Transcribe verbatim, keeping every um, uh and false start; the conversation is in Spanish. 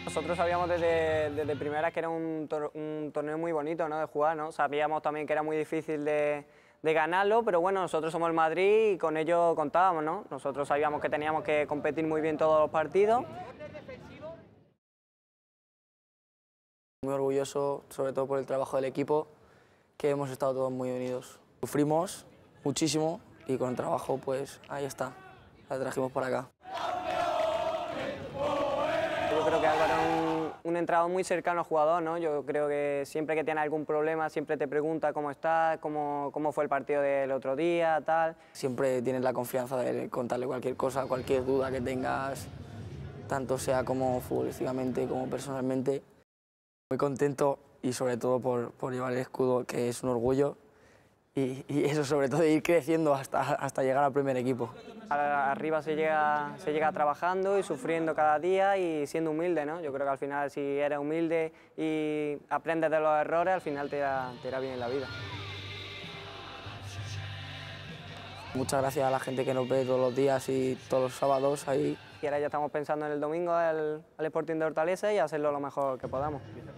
Nosotros sabíamos desde, desde primeras que era un, tor un torneo muy bonito, ¿no?, de jugar, ¿no? Sabíamos también que era muy difícil de, de ganarlo, pero bueno, nosotros somos el Madrid y con ello contábamos, ¿no? Nosotros sabíamos que teníamos que competir muy bien todos los partidos. Muy orgulloso, sobre todo por el trabajo del equipo, que hemos estado todos muy unidos. Sufrimos muchísimo y con el trabajo, pues ahí está, la trajimos para acá. Yo creo que Álvaro es un, un entrenador muy cercano al jugador, ¿no? Yo creo que siempre que tiene algún problema, siempre te pregunta cómo estás, cómo, cómo fue el partido del otro día, tal. Siempre tienes la confianza de contarle cualquier cosa, cualquier duda que tengas, tanto sea como futbolísticamente como personalmente. Muy contento y sobre todo por, por llevar el escudo, que es un orgullo, y, y eso sobre todo de ir creciendo hasta, hasta llegar al primer equipo. Arriba se llega, se llega trabajando y sufriendo cada día y siendo humilde, ¿no? Yo creo que al final si eres humilde y aprendes de los errores, al final te irá, te irá bien en la vida. Muchas gracias a la gente que nos ve todos los días y todos los sábados ahí. Y ahora ya estamos pensando en el domingo, el, el Sporting de Hortaleza, y hacerlo lo mejor que podamos.